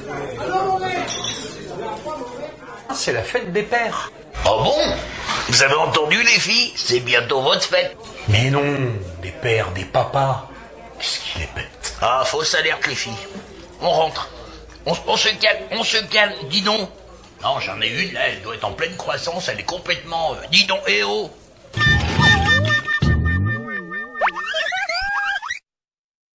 C'est la fête des pères. Oh bon? Vous avez entendu les filles? C'est bientôt votre fête. Mais non, des pères, des papas. Qu'est-ce qu'il est bête. Ah, fausse alerte les filles. On rentre. On se calme, dis donc. Non, j'en ai une là, elle doit être en pleine croissance, elle est complètement... dis donc, eh oh.